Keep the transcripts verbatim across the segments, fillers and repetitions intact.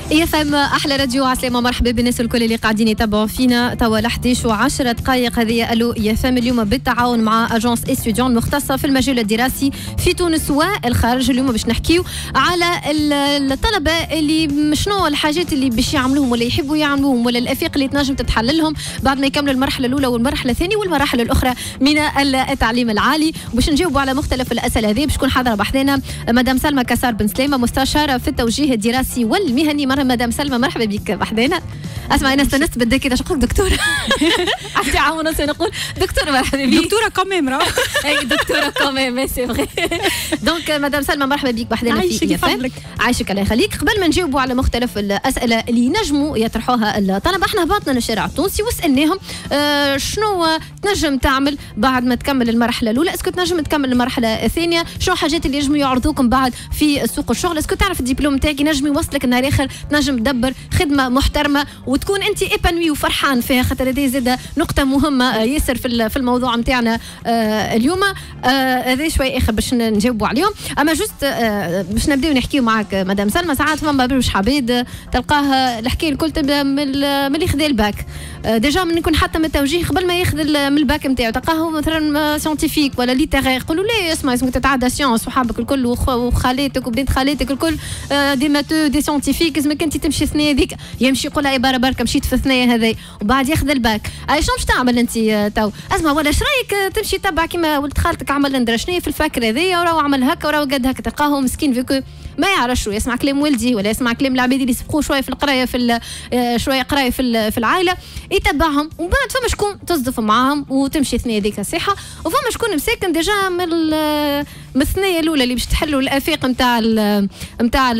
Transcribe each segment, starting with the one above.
يا فهم احلى راديو عسلامه، مرحبا بالناس الكل اللي قاعدين يتابعوا فينا توا احداش وعشرة دقائق. هذه الو يا فهم اليوم بالتعاون مع اجونس استوديون المختصه في المجال الدراسي في تونس والخارج. اليوم باش نحكيو على الطلبه اللي شنو الحاجات اللي باش يعملوهم ولا يحبوا يعملوهم ولا الافاق اللي تنجم تتحل لهم بعد ما يكملوا المرحله الاولى والمرحله الثانيه والمراحل الاخرى من التعليم العالي. باش نجاوبوا على مختلف الاسئله هذه. باش تكون حاضره بحذنا مدام سلمى كسار بن سليمه، مستشاره في التوجيه الدراسي والمهني. مدام سلمى مرحبا بك بحذنا. اسمع انا استنست بدك كذا شقق دكتوره عرفتي عاونا نقول دكتوره مرحبا بك. دكتوره كوميم راه اي دكتوره كوميم سي فغي. دونك مدام سلمى مرحبا بك بحذنا في يفهم. عايشك الله يخليك. قبل ما نجاوبوا على مختلف الاسئله اللي ينجموا يطرحوها الطلبه، احنا هبطنا للشارع التونسي وسالناهم آه شنو تنجم تعمل بعد ما تكمل المرحله الاولى، اسكو تنجم تكمل المرحله الثانيه، شنو الحاجات اللي ينجموا يعرضوكم بعد في سوق الشغل، اسكو تعرف الدبلوم تاعك ينجم يوصلك النهار اخر تنجم تدبر خدمه محترمه وتكون انت ايبانوي وفرحان فيها، خاطر هذه زاده نقطه مهمه ياسر في في الموضوع نتاعنا آه اليوم. هذا آه شوي اخر باش نجاوبوا عليهم. اما جوست آه باش نبداو نحكيو معك مدام سلمى. ساعات فما برشا عباد تلقاه الحكايه الكل تبدا من اللي خذا الباك آه ديجا من يكون حتى من التوجيه قبل ما ياخذ من الباك نتاعو، تلقاه مثلا سيونتيفيك ولا ليتيرير، يقولوا لا اسمع اسمك تتعدى سيونس وصحابك الكل وخالاتك وبنات خالاتك الكل آه دي ماتو دي سيونتيفيك، لازمك انت تمشي الثنيه هذيك. يمشي يقول لها برا بركه مشيت في الثنيه هذي وبعد ياخذ الباك. اي شنو باش تعمل انت تو؟ اسمع ولا اش رايك تمشي تبع كيما ولد خالتك عمل ندرا شنو في الفاكر هذيا وراه عمل هكا وراه قد هكا، تلقاه مسكين فيكو ما يعرفش يسمع كلام والدي ولا يسمع كلام العباد اللي يسبقوه شويه في القرايه في شويه قرايه في في العائله يتبعهم، ومن بعد فما شكون تصدف معاهم وتمشي الثنيه هذيك صحه، وفما شكون مساكن ديجا من من الثنيه الاولى اللي باش تحلوا الافاق نتاع نتاع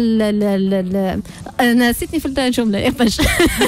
انا نسيتني في الجمله يا باش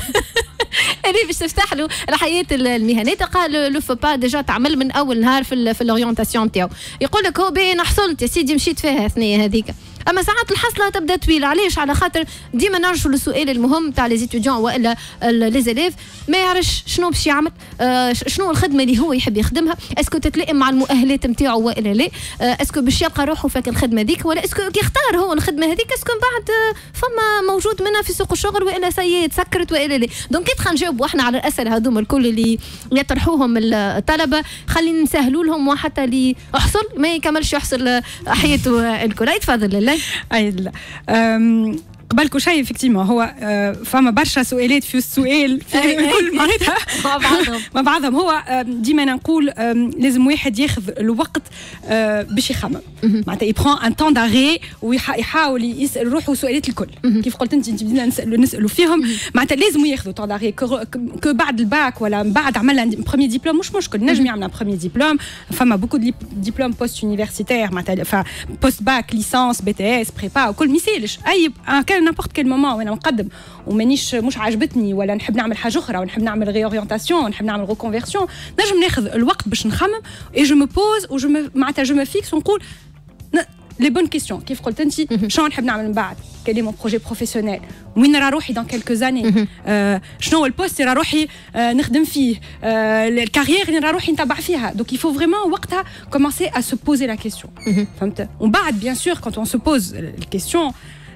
اللي باش تفتح له الحياه المهنيه. تلقى لو فو با ديجا تعمل من اول نهار في في الاورينتاسيون نتاعو، يقول لك هو باين حصلت يا سيدي مشيت فيها الثنيه هذيك. اما ساعات الحصله تبدا طويله، علاش؟ على خاطر ديما نرجعوا للسؤال المهم تاع لي زيتيديون والا لي زيليف، ما يعرفش شنو باش يعمل، آه شنو الخدمه اللي هو يحب يخدمها، اسكو تتلائم مع المؤهلات نتاعو والا لا، آه اسكو باش يلقى روحه في الخدمه هذيك ولا اسكو كي يختار هو الخدمه هذيك اسكو بعد آه فما موجود منها في سوق الشغل والا سي تسكرت والا لا. دونك كي دخل نجاوبوا احنا على الاسئله هذوما الكل اللي يطرحوهم الطلبه، خلينا نسهلوا لهم وحتى اللي احصل ما يكملش يحصل حياته الكل. تفضل لا اي لا قبل كل شيء افكتيمون هو فما برشا سؤالات في السؤال في كل معناتها مع بعضهم مع بعضهم. هو ديما نقول لازم واحد ياخذ الوقت باش يخمم، معناتها يبرون ان طون داغي ويحاول يسال روحه سؤالات الكل كيف قلت انت انت بدينا نسالوا نسالوا فيهم، معناتها لازم ياخذوا طون داغي كو بعد الباك ولا بعد عمل بروميي ديبلوم مش مشكل، نجم يعمل بروميي ديبلوم. فما بوكو ديبلوم بوست يونيفرسيتير معناتها بوست باك ليسانس بي تي اس بريبا وكل ما يسالش اي كان نابورت كيل مومون وانا نقدم ومانيش مش عاجبتني ولا نحب نعمل حاجه اخرى ونحب نعمل ريورينتاسيون ونحب نعمل ريكونفيرسيون، نجم ناخذ الوقت باش نخمم اي جو مو بوز و جو معناتها جو مو فيكس ونقول لي بون كيستيون كيف قلت انت شنو نحب نعمل من بعد، كالي مون بروجي بروفيسيونيل، وين نرى روحي دون كيلكو زاني، آه شنو هو البوست اللي نرى روحي آه نخدم فيه، آه الكارير اللي نرى روحي نتبع فيها. دونك يفو فريمون وقتها كومونسي ا سو بوزي لا كيستيون، فهمت؟ ومن بعد بيان سور كونت اون سو بوز الكيستيون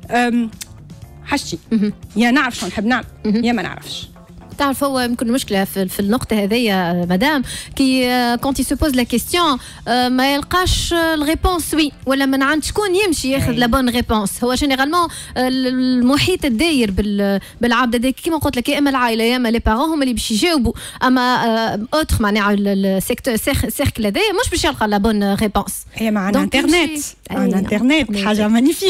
حاجتي يا نعرف شنو نحب نعمل يا ما نعرفش. تعرف هو يمكن المشكله في, في النقطه هذيا مدام كي كونتي سو بوز لا كيستيون ما يلقاش الريبونس وي ولا من عند شكون يمشي ياخذ لا بون ريبونس. هو جينيرالمون المحيط الداير بالعبد هذاك كيما قلت لك يا اما العائله يا اما لي بارون هم اللي باش يجاوبوا، اما اوتر معناها السيكتور سيركل هذايا مش باش يلقى لا بون ريبونس. هي مع الانترنت مع الانترنت حاجه مانيفيك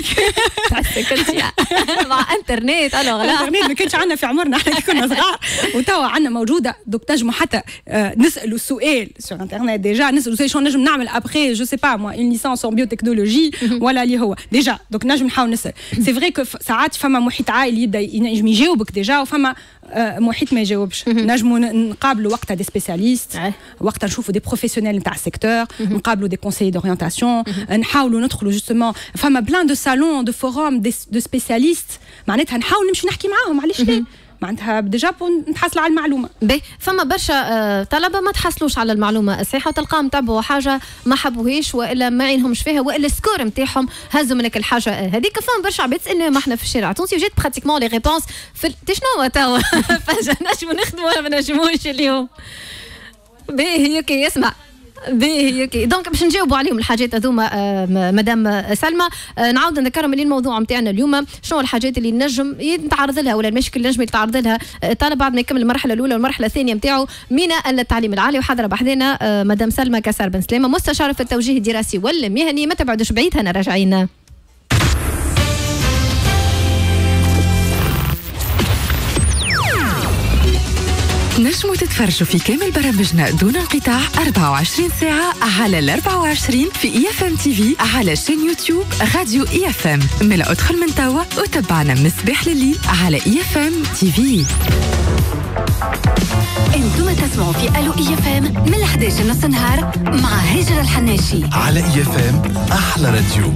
مع انترنت الوغ لا الانترنت ما كانش عندنا في عمرنا احنا كنا صغار وتوا عندنا موجوده. دوك نجموا حتى نسالوا السؤال سور انترنت ديجا، نسالوا شنو نجم نعمل ابخي جو سي با موا اون ليسانس اون بيوتكنولوجي ولا اللي هو ديجا. دوك نجم نحاول نسال. سي فري كو ساعات فما محيط عائلي يبدا ينجم يجاوبك ديجا وفما محيط ما يجاوبش. نجموا نقابلوا وقتها دي سبيسياليست، وقتها نشوفوا دي بروفيسيونيل نتاع السيكتور، نقابلوا دي كونسيي دورينتاسيون، نحاولوا ندخلوا جوستومون فما بلان دو سالون دو فوروم دو سبيسياليست، معناتها نحاول نمشي نحكي معاهم علاش لا معناتها ديجا نتحصلوا على المعلومه. باهي فما برشا طلبه ما تحصلوش على المعلومه الصحيحه وتلقاهم تبعوا حاجه ما حبوهاش والا ما عينهمش فيها والا السكور نتاعهم هزوا منك الحاجه هذيك. فما برشا عباد تسالني ما احنا في الشارع التونسي وجات براتيكمون لي ريبونس في شنو توا فجاه نجموا نخدموا ولا ما نجموش اليوم. باهي اوكي اسمع باهي اوكي دونك باش نجاوبوا عليهم الحاجات هذوما آه مدام سلمى. آه نعاود نذكرهم اللي الموضوع نتاعنا اليوم شنو الحاجات اللي نجم يتعرض لها ولا المشكل اللي نجم يتعرض لها الطالب آه بعد ما يكمل المرحله الاولى والمرحله الثانيه نتاعو من التعليم العالي. وحاضره بحذنا آه مدام سلمى كسار بن سلامه مستشاره في التوجيه الدراسي والمهني. ما تبعدوش بعيد هنا راجعين. نجموا تتفرجوا في كامل برامجنا دون انقطاع أربعة وعشرين ساعة على ال أربعة وعشرين في اي اف ام تي في على شين يوتيوب راديو اي اف ام. ملا ادخل من توا وتبعنا من الصباح لليل على اي اف ام تي في. انتم تسمعوا في الو اي اف ام من الحادية عشر نص النهار مع هاجر الحناشي على اي اف ام احلى راديو.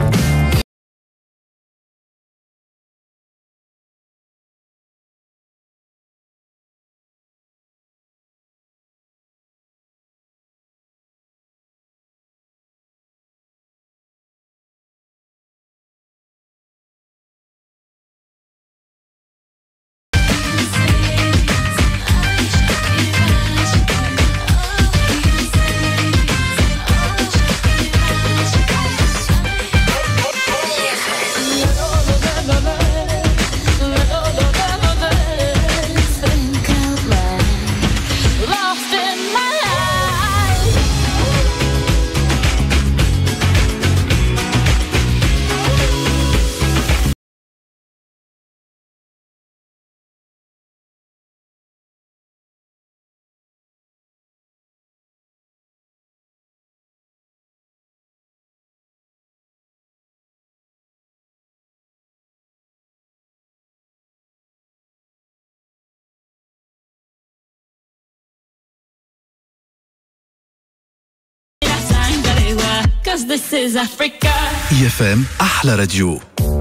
Cause this is Africa. اي اف ام احلى راديو.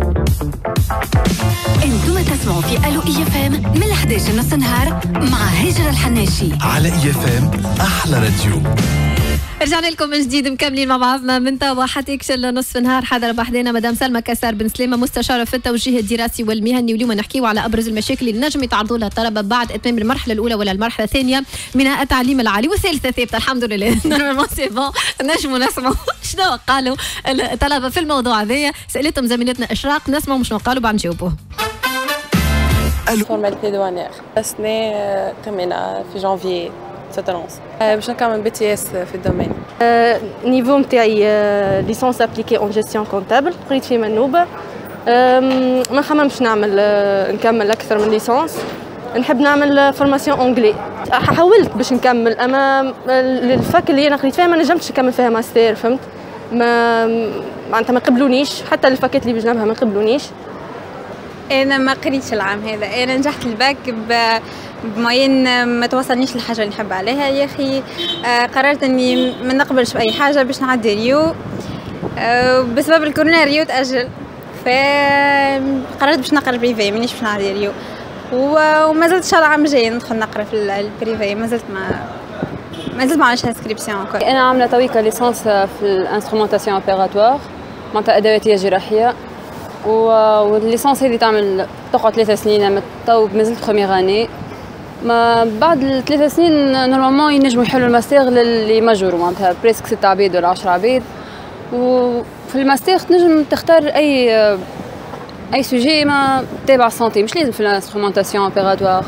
انتم تسمعوا في الو اي اف ام من الحادية عشر نص النهار مع هاجر الحناشي على اي اف ام احلى راديو. رجعنا لكم من جديد مكملين مع بعضنا من توا حتى يكشل نصف نهار. حاضره بحذنا مدام سلمى كسار بن سلامه مستشاره في التوجيه الدراسي والمهني. واليوم نحكيو على ابرز المشاكل اللي نجم يتعرضوا لها الطلبه بعد اتمام المرحله الاولى ولا المرحله الثانيه من التعليم العالي والثالثه ثابته الحمد لله. نورمالمون سي بون نجموا نسمعوا شنو قالوا الطلبه في الموضوع هذايا. سالتهم زميلتنا اشراق نسمعوا شنو قالوا بعد نجاوبوه. فورماليتي دوانيير السنة تمينا في جانفي سترونس باش نكمل بي تي اس في الدومين. نيفو نتاعي ليسونس ابليكي اون جيستيون كونتابل قريت في منوبه. ما نخممش نعمل نكمل اكثر من ليسونس. نحب نعمل فورماسيون اونجلي. حاولت باش نكمل اما الفاك اللي انا قريت فيها ما نجمتش نكمل فيها ماستر فهمت. ما معناتها ما قبلونيش حتى الفاكات اللي بجنبها ما قبلونيش. انا ما قريتش العام هذا. انا نجحت الباك بمعين ما توصلنيش للحاجه اللي نحب عليها يا اخي. قررت اني ما نقبلش باي حاجه باش نعدي ريو. بسبب الكورونا ريو تاجل فقررت باش نقرا بريفي مانيش باش نعدي ريو. وما زلت ان شاء الله العام الجاي ندخل نقرا في البريفي. ما زلت ما ما زلت ما عملتش انسكريبسيون. انا عامله تويكا ليسونس في الانسترومونتاسيون اوبيراتوار معناتها ادواتيه جراحيه. والليسونس هذه تعمل تقعد ثلاثة سنين. اما تو مازلت بروميير اني. ما بعد الثلاث سنين نورمالمون ينجموا يحلوا الماستر للي ماجور معناتها بريسك ستة عبيد ولا عشرة عبيد. وفي الماستر تنجم تختار اي اي سوجي ما تابع السونتي مش لازم في الانسترومونتاسيون اوبيراتوار.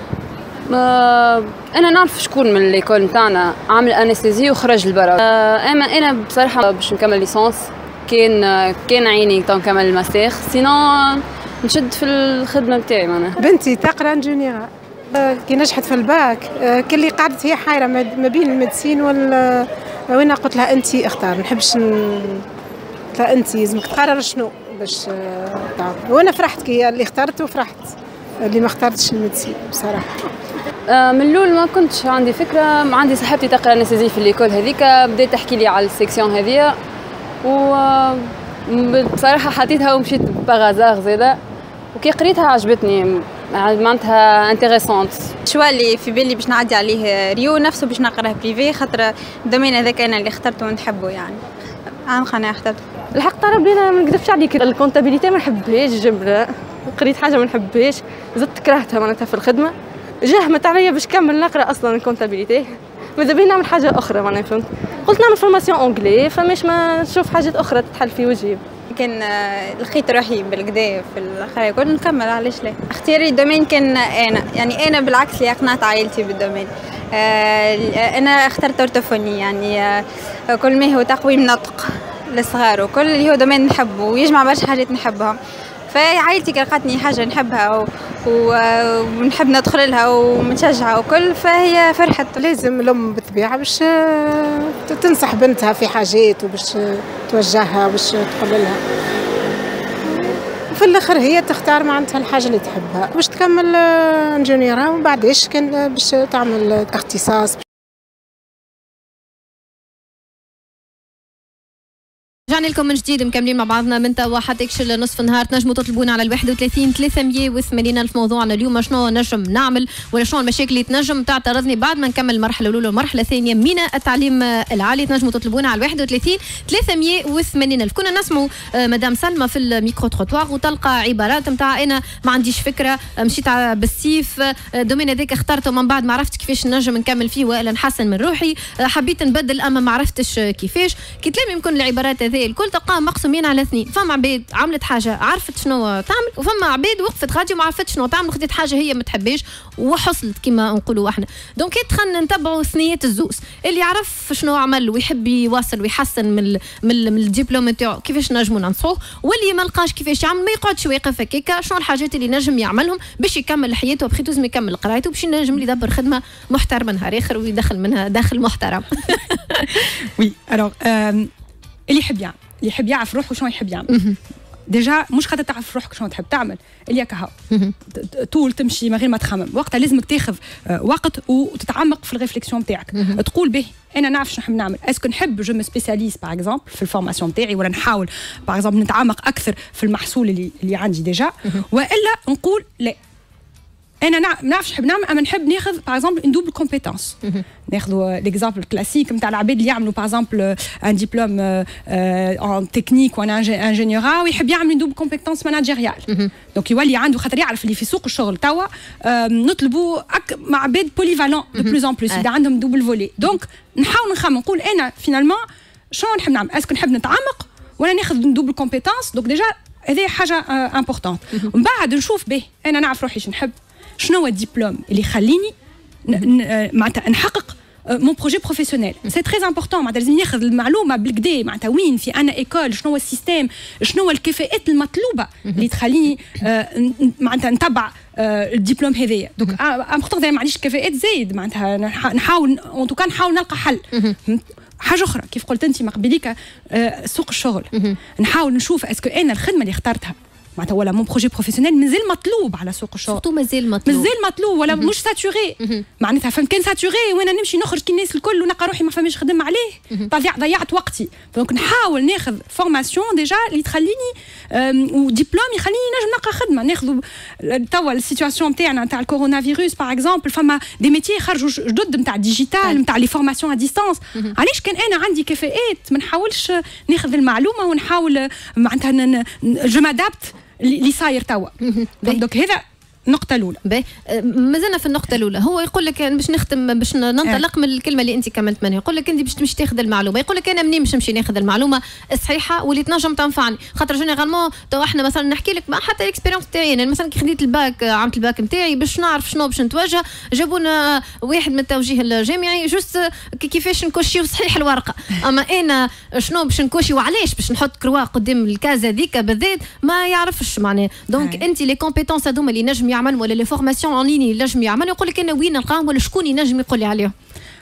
انا نعرف شكون من ليكول نتاعنا عامل انستيزي وخرج لبرا. اما انا بصراحه باش نكمل ليسونس كان كان عيني تو نكمل الماستر سينو نشد في الخدمه نتاعي. معناها بنتي تقرا انجينيرا كي نجحت في الباك كلي قعدت هي حيره ما بين الميديسين ولا وين قلت لها انت اختار ما نحبش ن... لا انت لازمك تقرر شنو باش تعرف. وانا فرحت كي اللي اخترته وفرحت اللي ما اختارتش الميديسين بصراحه. من الاول ما كنتش عندي فكره. عندي صاحبتي تقرا انستيزي في الليكول هذيك بدات تحكي لي على السيكسيون هذيا و بصراحه حطيتها ومشيت باغازار زاده. وكي قريتها عجبتني معناتها انتريسونت. الشوا اللي في بالي باش نعدي عليه ريو نفسه باش نقراه بريفي، خاطر الدومين هذاك انا اللي اخترته ونحبه يعني. عام خانه اخترته. الحق طرب لي انا ما نكذبش عليك، الكونتابيليتي ما نحبهاش، جبره قريت حاجه ما نحبهاش، زدت كرهتها معناتها في الخدمه، جهمت عليا باش كمل نقرا اصلا الكونتابيليتي، ماذا بينا نعمل حاجه اخرى معناها فهمت، قلت نعمل فورماسيون اونجلي، فماش ما نشوف حاجات اخرى تتحل في وجهي. كان لقيت روحي بالكدا في الخير كل نكمل، علاش لا. اختياري الدومين كان انا يعني انا بالعكس اللي اقنعت عائلتي بالدومين. انا اخترت اورتوفوني يعني كل ما هو تقويم نطق للصغار وكل اللي هو دومين نحبه ويجمع برشا حاجات نحبها، فعائلتي لقاتني حاجه نحبها ونحب ندخل لها ومتشجعه وكل، فهي فرحت. لازم الام بالطبيعه باش تنصح بنتها في حاجات وباش توجهها باش تقول لها، في الاخر هي تختار معناتها الحاجه اللي تحبها باش تكمل انجينيرا، ومن بعدش كان باش تعمل اختصاص. رجعنا لكم من جديد مكملين مع بعضنا من توا حتى يكشل نصف النهار. تنجموا تطلبونا على الواحد وثلاثين ثلاثمية وثمانين ألف. موضوعنا اليوم شنو نجم نعمل ولا شنو المشاكل اللي تنجم تعترضني بعد ما نكمل المرحله الاولى والمرحله الثانيه من التعليم العالي. تنجموا تطلبونا على الواحد وثلاثين ثلاثمية وثمانين ألف. كنا نسمعوا مدام سلمى في الميكرو تروتوار وتلقى عبارات نتاع انا ما عنديش فكره، مشيت بالسيف الدومين هذاك اخترته من بعد ما عرفت كيفاش نجم نكمل فيه والا نحسن من روحي، حبيت نبدل اما ما عرفتش كيفاش. كي تلام يمكن العبارات هذه الكل تلقاها مقسومين على اثنين، فما عباد عملت حاجه عرفت شنو تعمل، وفما عباد وقفت غادي وما عرفتش شنو تعمل، خدت حاجه هي ما تحبهاش وحصلت كما نقولوا احنا. دونك دخلنا نتبعوا ثنيات الزوز، اللي يعرف شنو عمل ويحب يواصل ويحسن من من, من الدبلوم نتاعو كيفاش نجموا ننصحوه، واللي ما لقاش كيفاش يعمل ما يقعدش واقف هكاكا، شنو الحاجات اللي نجم يعملهم باش يكمل حياته بخير، لازم يكمل قرايته باش ينجم يدبر خدمه محترمه نهار اخر ويدخل منها داخل محترم. وي الوغ اللي يحب يعمل اللي يحب يعرف روحه شنو يحب يعمل. ديجا مش خاطر تعرف روحك شنو تحب تعمل، اللي كهو طول تمشي من غير ما تخمم، وقتها لازمك تاخذ وقت وتتعمق في الريفليكسيون نتاعك، تقول به انا نعرف شنو نحب نعمل، اسكو نحب جو مي سبيسياليز باغ اكزومبل في الفورماسيون نتاعي، ولا نحاول باغ اكزومبل نتعمق اكثر في المحصول اللي اللي عندي ديجا، والا نقول لا انا ما نعرفش نحب نعمل، اما نحب ناخذ باغ اكزومبل ان دوبل كومبيتونس. ناخذوا ليكزامبل كلاسيك نتاع العباد اللي يعملوا باغ اكزومبل ان ديبلوم ان تكنيك وانا انجينيورا ويحب يعمل دوبل كومبيتونس ماناجيريال، دونك يولي عنده خاطر يعرف اللي في سوق الشغل توا نطلبوا مع عباد بوليفالون دو بلوز ان بلوس يبدا عندهم دوبل فولي. دونك نحاول نخمم نقول انا فينالمون شنو نحب نعمل، اسكو نحب نتعمق ولا ناخذ دوبل كومبيتونس. دونك ديجا هذه حاجه امبورطونت. ومن بعد نشوف به انا نعرف روحي شنو نحب، شنو هو الدبلوم اللي يخليني معناتها نحقق مون بروجي بروفيسيونيل. سي تري امبورطون، معناتها لازم ناخذ المعلومه بالكدا، معناتها وين في انا ايكول، شنو هو السيستيم، شنو هو الكفاءات المطلوبه اللي تخليني معناتها نتبع الدبلوم هذايا. دونك امبورطون زي ما عنديش كفاءات زايد، معناتها نحاول اون توكا نحاول نلقى حل. حاجه اخرى كيف قلت انت ما قبليك سوق الشغل، نحاول نشوف اسكو انا الخدمه اللي اخترتها معناتها ولا مون بروجي بروفيسيونيل مازال مطلوب على سوق الشغل، سورتو مازال مطلوب مازال مطلوب ولا مش ساتوري، معناتها فهمت كان ساتوري وانا نمشي نخرج كي الناس الكل ونلقى روحي ما فماش خدم عليه، ضيعت وقتي. دونك نحاول ناخذ فورماسيون ديجا اللي تخليني ودبلوم يخليني نجم نلقى خدمه. ناخذوا توا السيتواسيون نتاعنا نتاع الكورونا فيروس باغ اكزومبل، فما دي ميتي خرجوا جدد نتاع الديجيتال نتاع لي فورماسيون ا ديستانس. علاش كان انا عندي كفاءات ما نحاولش ناخذ المعلومه ونحاول معناتها جو مادابت اللي صاير توا. دونك هذا النقطة الأولى. باهي مازلنا في النقطة الأولى، هو يقول لك باش نختم باش ننطلق من الكلمة اللي أنت كملت منها، يقول لك أنت باش تمشي تاخذ المعلومة، يقول لك أنا منين باش نمشي ناخذ المعلومة الصحيحة واللي تنجم تنفعني، خاطر جينيرالمون تو احنا مثلا نحكي لك حتى الاكسبيريونس تاعي، يعني مثلا كي خديت الباك عملت الباك نتاعي باش نعرف شنو باش نتوجه، جابونا واحد من التوجيه الجامعي جوست كيفاش نكوشيو صحيح الورقة، أما أنا شنو باش نكوشي وعلاش باش نحط كروا قدام الكاز هذيك بالذات ما يعرفش معناه. دونك أنت لي كومبيتونس هذوما اللي نجم يعمل ولا لي فورماسيون اون ليني اللي نجم يعمل، يقول لك انا وين نلقاهم ولا شكون ينجم يقول لي عليهم.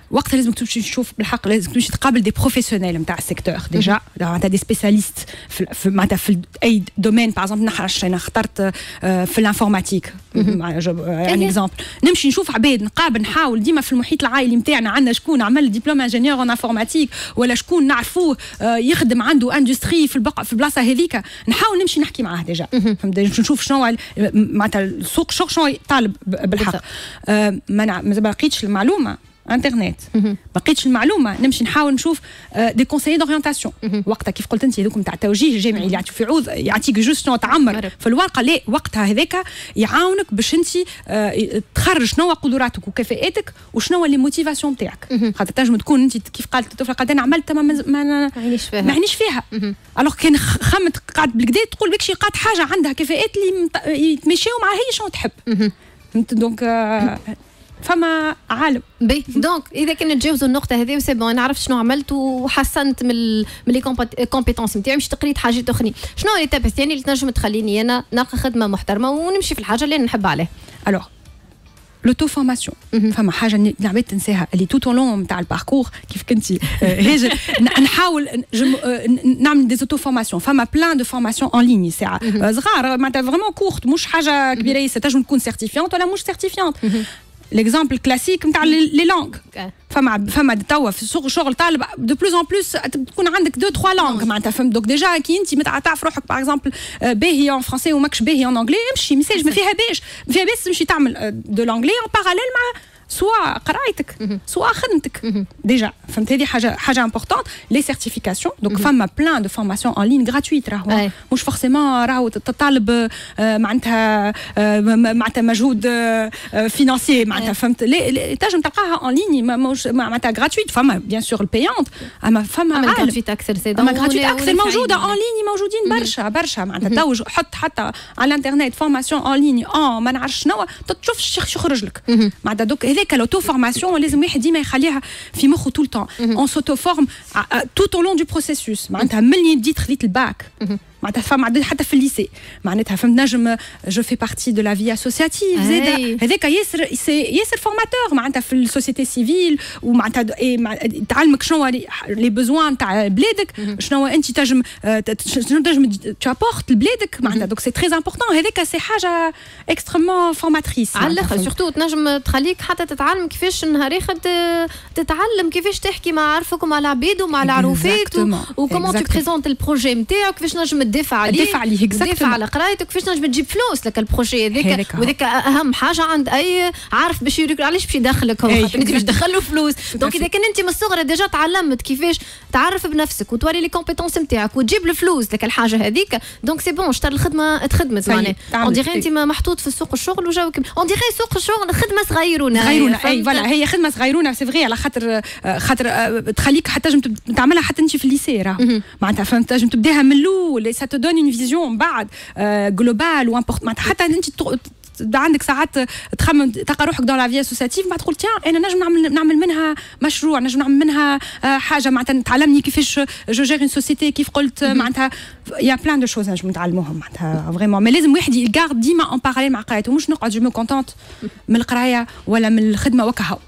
وقتها لازم تمشي تشوف بالحق، لازم تمشي تقابل دي بروفيسيونيل نتاع السيكتور ديجا، معناتها دي سبيسياليست في معناتها في اي دومين. باغ اكزومبل نحرش انا اخترت في الانفورماتيك يعني اكزومبل، نمشي نشوف عباد، نقابل، نحاول ديما في المحيط العائلي نتاعنا عندنا شكون عمل دبلوم انجينيور ان انفورماتيك ولا شكون نعرفوه يخدم عنده اندستري في البق في البلاصه هذيك، نحاول نمشي نحكي معاه ديجا، فهمت؟ نشوف شنو معناتها السوق الشغل شنو طالب بالحق. ما ما لقيتش المعلومه انترنت، ما لقيتش المعلومه، نمشي نحاول نشوف دي كونسيي دورينتاسيون. وقتها كيف قلت انت هذوك نتاع التوجيه الجامعي اللي يعطيك في عوض، يعطيك جوست شنو تعمر في الورقه، لا وقتها هذاك يعاونك باش انت تخرج شنو قدراتك وكفاءاتك وشنو اللي موتيفاسيون نتاعك. خاطر تنجم تكون انت كيف قالت الطفله قاعده انا عملت ما ما معنيش فيها ما معنيش فيها الوغ كان خمت قاعد بالكدا تقول بك شي قاعد حاجه عندها كفاءات اللي يتمشيو مع هي شنو تحب. دونك فما عالم بي دونك اذا كنا نتجاوزوا النقطه هذه وسي بون، انا عرفت شنو عملت وحسنت من من لي كومبيتونس نتاعي، مش تقريت حاجات اخرين. شنو هي التاب الثاني اللي تنجم تخليني انا نلقى خدمه محترمه ونمشي في الحاجه اللي انا نحب عليها؟ الوغ لوتو فورماسيون، فما حاجه نعمل تنساها اللي تو لون نتاع الباركور كيف كنتي هاجر نحاول نعمل دي اوتو فورماسيون. فما بلان دو فورماسيون اون ليني ساعه صغار معناتها فريمون كورت، مش حاجه كبيره ياسر، تنجم تكون سيرتيفيونت ولا مش سيرتيفيونت. ليكزامبل كلاسيك نتاع لي لونغ، فما فما توا في السوق الشغل طالب دو بلوز اون بلوس تكون عندك دو تخوا لونغ معناتها، فهمت؟ دوك ديجا كي انت تعرف روحك باغ اكزومبل باهي اون فرونسي وماكش باهي اون انجلي، امشي ميساج ما فيها باش ما فيها باش تمشي تعمل دو لونجلي اون باراليل مع سواء قرايتك سواء خدمتك ديجا، فهمت؟ هذه حاجه حاجه امبورطونت. لي سيرتيفيكاسيون دونك فما بلان دو فورماسيون اون لين غراتويت، راهو مش فورسيمون راهو تطالب معناتها معناتها مجهود فينانسي معناتها، فهمت؟ تنجم تلقاها اون لين معناتها غراتويت. فما بيان سور البيونت، اما فما غراتويت اكثر زيد، اما غراتويت اكثر موجوده اون لين، موجودين برشا برشا معناتها. تو حط حتى على الانترنت فورماسيون اون لين اه ما نعرفش شنو، تشوف شو يخرج لك معناتها. دوك هذاك لوتو فورماسيون لازم واحد ديما يخليها في مخه طول الوقت. اون سوتو فورم توت او لون دو بروسيسوس، معناتها ملي بديت خذيت الباك معناتها فما حتى في الليسي معناتها فهمت، نجم جو في بارتي دو لا في اسوسياتيف زاد، هذاك ياسر ياسر فورماتور معناتها في السوسيتي سيفيل، ومعناتها تعلمك شنو لي بوزوان تاع بلادك، شنو انت تنجم شنو تنجم تابورت لبلادك معناتها. دوك سي تري امبورطون، هذاك سي حاجه اكستريمون فورماتريس على الاخر، سورتو تنجم تخليك حتى تتعلم كيفاش نهار اخر تتعلم كيفاش تحكي مع عرفك ومع العباد ومع العروفات، وكومون تو بريزونت البروجي نتاعك، كيفاش نجم تدافع عليه تدافع عليه تدافع على قرايتك، كيفاش نجم تجيب فلوس لك البروجي هذاك، وذاك اهم حاجه عند اي عارف باش يوريك علاش باش يدخلك هو، خاطر انت باش تدخل له فلوس. دونك اذا كان انت من الصغر ديجا تعلمت كيفاش تعرف بنفسك وتوري لي كومبيتونس نتاعك وتجيب الفلوس لك الحاجه هذيك، دونك سي بون شطر الخدمه تخدمت معناها. اون ديغي انت محطوط في سوق الشغل وجاوك، اون ديغي سوق الشغل خدمه صغيرونه صغيرونه اي فوالا، هي خدمه صغيرونه سي فغي، على خاطر خاطر تخليك حتى تنجم تعملها حتى انت في الليسي راه معناتها، فهمت؟ تنجم تبداها من الاول، سا تو دون اون فيزيون بعد جلوبال وامبورط معناتها، حتى انت عندك ساعات تخمم تلقى روحك دون لا في اسوسياتيف، بعد تقول تيان انا نجم نعمل نعمل منها مشروع، نجم نعمل منها حاجه معناتها تعلمني كيفاش جو جير اون سوسيتي كيف قلت معناتها يا بلان دو شوز نجم نتعلموهم معناتها فريمون. مي لازم واحد يغارد ديما اون باراليل مع قرايته، مش نقعد جو مو كونتونت من القرايه ولا من الخدمه وكهو.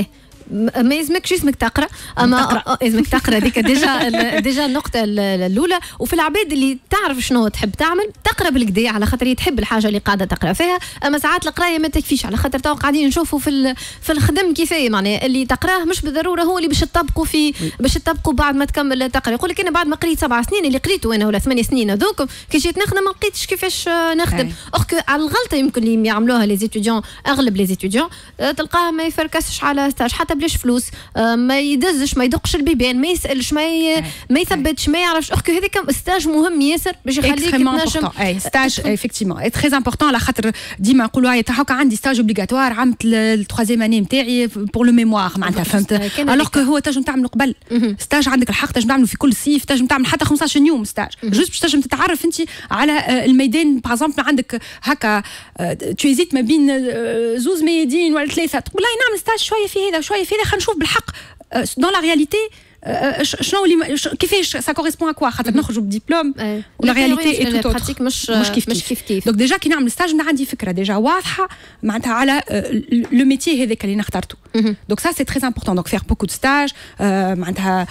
ما يلزمكش اسمك تقرا، اما لازمك تقرا هذيك ديجا ديجا النقطه الاولى. وفي العباد اللي تعرف شنو تحب تعمل تقرا بالكدا على خاطر هي تحب الحاجه اللي قاعده تقرا فيها، اما ساعات القرايه ما تكفيش على خاطر تو قاعدين نشوفوا في في الخدم كيفاه معناها اللي تقراه مش بالضروره هو اللي باش تطبقوا فيه باش تطبقوا بعد ما تكمل تقرا. يقول لك انا بعد ما قريت سبع سنين اللي قريته انا ولا ثمان سنين هذوك كي جيت نخدم ما لقيتش كيفاش نخدم. اوركو على الغلطه يمكن اللي يعملوها لي زيتيديون، اغلب لي زيتيديون تلقاه ما يفركسش على ستاج حتى بلاش فلوس، ما يدزش ما يدقش البيبان، ما يسالش ما ي... ما يثبتش ما يعرفش. اوركو هذاك ستاج مهم ياسر باش يخليك تنجم. اي ستاج افيكتيفمون اي تري امبورطون على خاطر ديما نقولوا هاي هاكا عندي ستاج اوبليغاتوار، عملت التروازيام اني نتاعي بور لو ميموار معناتها فهمت. الوغ هو تنجم تعمل قبل ستاج، عندك الحق تنجم تعمله في كل صيف، تنجم تعمل حتى خمسطاش يوم ستاج جوست باش تنجم تتعرف انت على الميدان. باغ اكزومبل عندك هكا تويزيت ما بين زوز ميادين ولا ثلاثه، تقول لا نعمل ستاج شويه في هذا وشويه في هذا، خلينا نشوف بالحق دون لا رياليتي شنو اللي كيفاش سا كوريسبون ا كوا خاطر نخرجوا بدبلوم ولا رياليتي اي تو براتيك مش مش كيف مش كيف كيف دونك ديجا كي نعمل ستاج عندي فكره ديجا واضحه معناتها على لو ميتي هذاك اللي اخترته دونك سا سي تري امبورطون دونك فير بوكو دو ستاج معناتها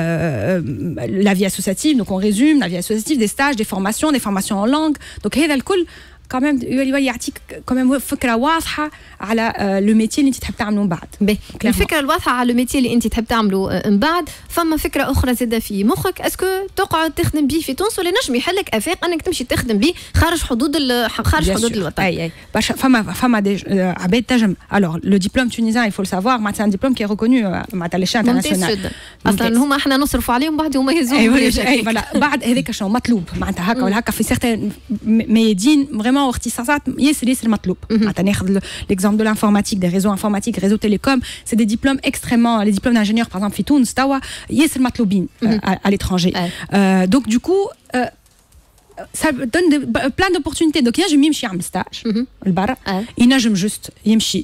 لا في اسوسياتيف دونك اون ريزوم لا في اسوسياتيف دي ستاج دي فورماسيون دي فورماسيون اون لانغ دونك هذا الكل كمان يولي يعطيك كمان فكره واضحه على لو ميتي اللي انت تحب تعمله من بعد. الفكره الواضحه على لو ميتي اللي انت تحب تعمله من بعد، فما فكره اخرى زاده في مخك اسكو تقعد تخدم به في تونس ولا نجم يحلك افاق انك تمشي تخدم به خارج حدود خارج حدود الوطن؟ اي اي باش فما فما دي عباد تنجم. الوغ لو ديبلوم تونيزيان il faut le savoir معناتها ان ديبلوم كي ريكونو معناتها ليشان انترناسيونال اصلا هما احنا نصرفوا عليهم بعد هما يهزوهم. اي فوالا بعد هذاك شنو مطلوب معناتها هكا ولا هكا في سيغتان ميادين فريمون واختصاصات ياسر ياسر مطلوب. معناتها ناخذ l'exemple de l'informatique des réseaux informatiques réseaux télécoms c'est des diplômes extrêmement les diplômes d'ingénieurs par exemple في تونس توا ياسر مطلوبين à l'étranger. Donc du coup ça donne de, plein d'opportunités. Donc ينجم يمشي يعمل ستاج لبرا، ينجم جوست يمشي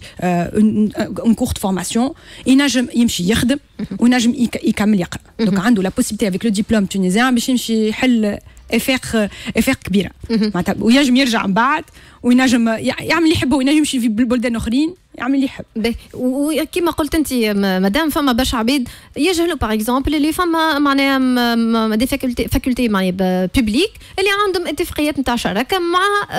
اون كورت فورماسيون، ينجم يمشي يخدم وينجم يكمل يقرا. دونك عنده لا بوسيبيتي افيك لو ديبلوم تونيزيان باش يمشي يحل افاق افاق كبيره معناتها، وينجم يرجع من بعد وينجم يعمل اللي يحبه وينجم يمشي في بلدان اخرين يعمل اللي يحب. وكما قلت انت مدام فما برشا عباد يجهلوا باغ اكزومبل اللي فما معناها دي فاكولتي فاكولتي معناها بوبليك اللي عندهم اتفاقيات نتاع شراكه مع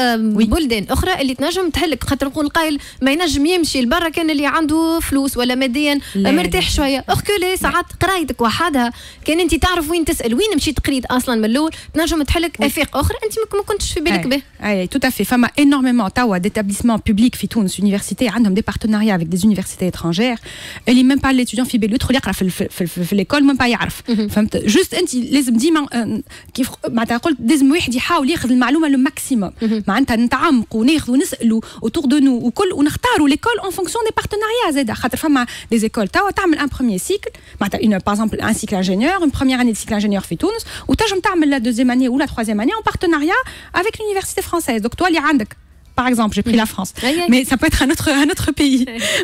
بلدان اخرى اللي تنجم تهلك، خاطر نقول قايل ما ينجم يمشي لبرا كان اللي عنده فلوس ولا ماديا مرتاح شويه. اخكولي ساعات قرايتك وحدها كان انت تعرف وين تسال وين مشيت قريت اصلا من الاول تنجم تحلك افاق اخرى انت ما كنتش في بالك به. اي تو افي فما énormément توا d'établissements publics في تونس université عندهم des partenariats avec des universités étrangères اللي même pas l'étudiant في بالو يدخل يقرا في في في, في, في l'école même pas يعرف. فهمت جوست انت لازم ديما كيف معناتها قلت لازم واحد يحاول ياخذ المعلومه لو ماكسيموم معناتها نتعمقوا وناخذوا ونسالوا autour de nous وكل ونختاروا l'école en fonction des partenariats زاد خاطر فما des écoles توا تعمل un premier cycle معناتها une par exemple un cycle ingénieur une première année de cycle ingénieur في تونس وتنجم تعمل la deuxième année ou la troisième année en partenariat avec l'université française. Donc toi اللي عندك par exemple j'ai pris la France mais ça peut être un autre un autre pays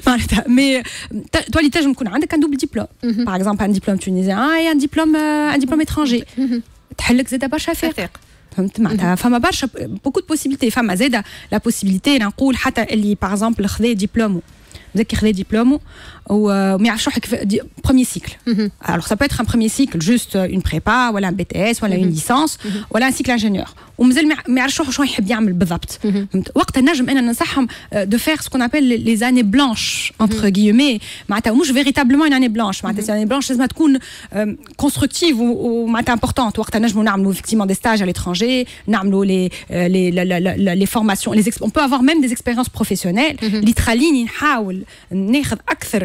mais toi اللي تنجم يكون عندك un double diplôme par exemple un diplôme tunisien et un diplôme un diplôme étranger تحلك زاد برشا افاق. فهمت معناتها فما برشا beaucoup de possibilités. فما زاد la possibilité نقول حتى اللي par exemple خذا دبلومو مزكي خذا دبلومو وما يعرفش روحك في premier cycle. Alors ça peut être un premier cycle juste une prépa ولا un B T S ولا une licence ولا un cycle ingénieur ومازال ما يعرفش روحه شنو يحب يعمل بالضبط. وقتها نجم انا ننصحهم de faire ce qu'on appelle les années blanches entre guillemets معناتها مش véritablement une année blanche معناتها une année blanche لازم تكون constructive ومعناتها importante. وقتها نجموا نعملوا effectivement des stages à l'étranger نعملوا les les les formations les on peut avoir même des expériences professionnelles اللي تخليني نحاول ناخذ اكثر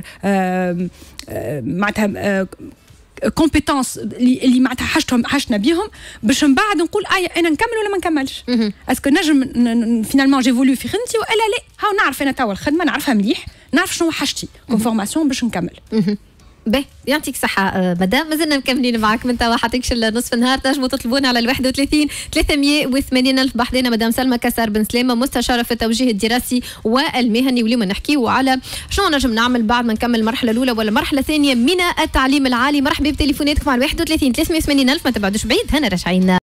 معناتها كومبيتونس اللي معناتها حاجتهم حاجتنا بيهم باش من بعد نقول اي انا نكمل ولا ما نكملش. اسكو نجم فينالمون جيفولو في خدمتي ولا لا هاو نعرف انا توا الخدمه نعرفها مليح نعرف شنو حاجتي كون فورماسيون باش نكمل. باهي يعطيك صحة مدام. مازلنا مكملين معك من توا حتى نصف النهار. تنجموا تطلبونا على الواحد وثلاثين ثلاثمية وثمانين ألف. بحذنا مدام سلمى كسر بن سلامة مستشارة في التوجيه الدراسي والمهني. واليوم نحكيو على شنو نجم نعمل بعد ما نكمل المرحلة الأولى ولا المرحلة الثانية من التعليم العالي. مرحبا بتليفوناتكم على الواحد وثلاثين ثلاثمية وثمانين ألف. ما تبعدوش بعيد هنا راجعين.